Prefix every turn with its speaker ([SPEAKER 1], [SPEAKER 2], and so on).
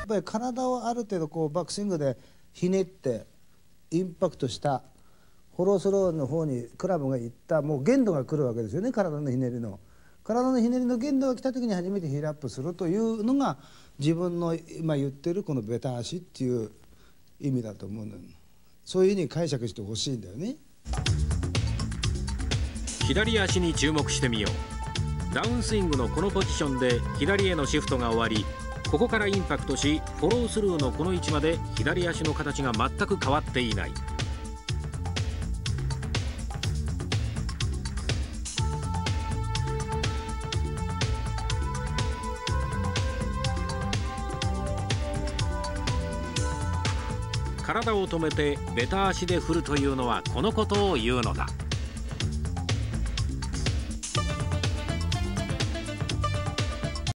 [SPEAKER 1] っぱり体をある程度こうバックスイングでひねってインパクトしたフォロースローの方にクラブがいったもう限度が来るわけですよね。体のひねりの限度が来た時に初めてヒールアップするというのが自分の今言ってるこのベタ足っていう意味だと思うのよ。そういうふうに解釈してほしいんだよね。
[SPEAKER 2] 左足に注目してみよう。ダウンスイングのこのポジションで左へのシフトが終わり、ここからインパクトしフォロースルーのこの位置まで左足の形が全く変わっていない。体を止めてベタ足で振るというのはこのことを言うのだ。